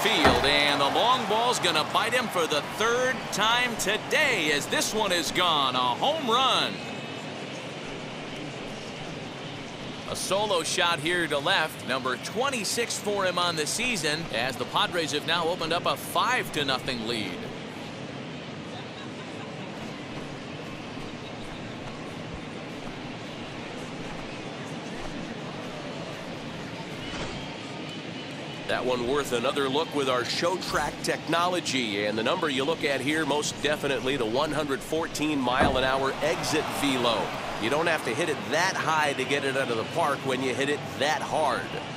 field, and the long ball's going to bite him for the third time today as this one is gone. A home run. A solo shot here to left, number 26 for him on the season, as the Padres have now opened up a 5-0 lead. That one worth another look with our show track technology, and the number you look at here, most definitely the 114-mile-an-hour exit velo. You don't have to hit it that high to get it out of the park when you hit it that hard.